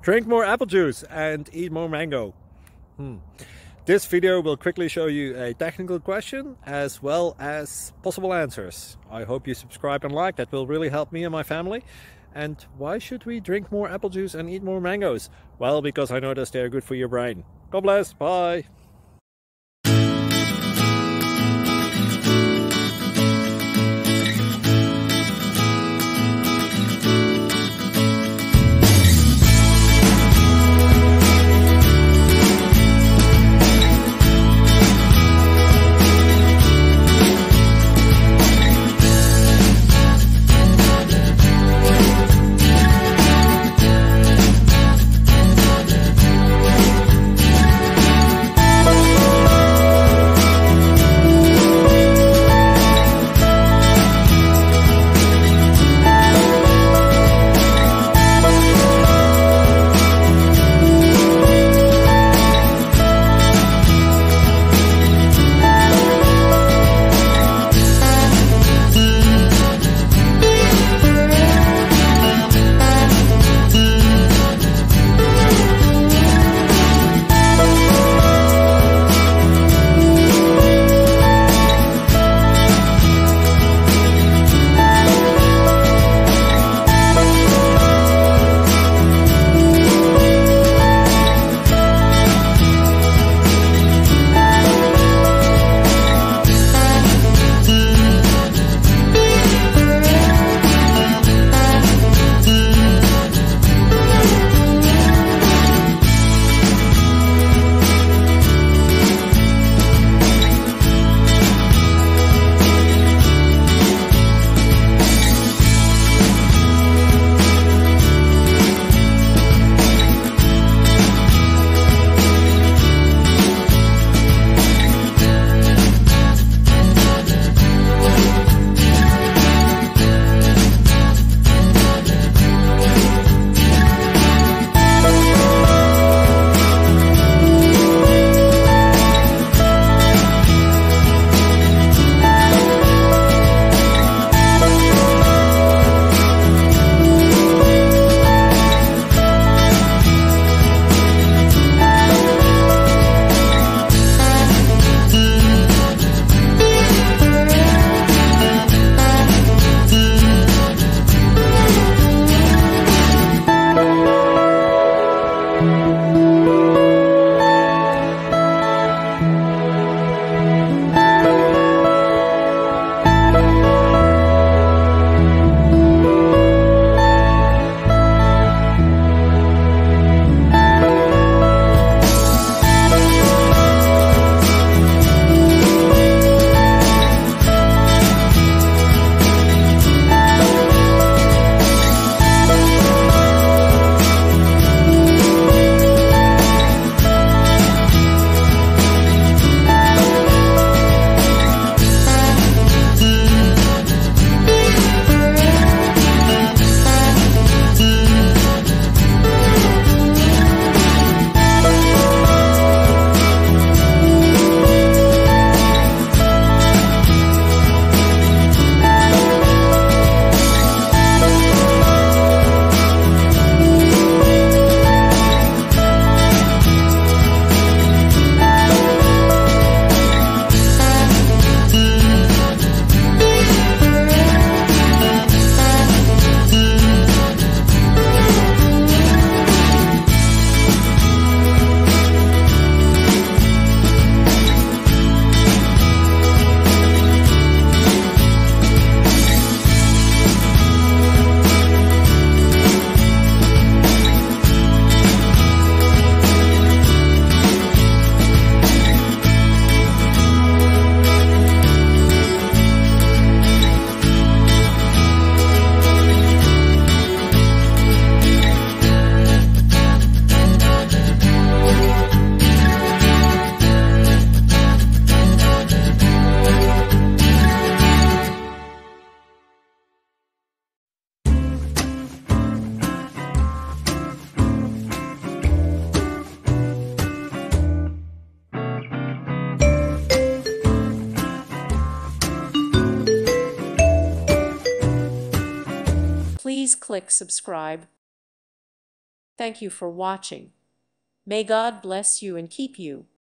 Drink more apple juice and eat more mango. This video will quickly show you a technical question as well as possible answers. I hope you subscribe and like, that will really help me and my family. And why should we drink more apple juice and eat more mangoes? Well, because I noticed they're good for your brain. God bless, bye! Please click subscribe. Thank you for watching. May God bless you and keep you.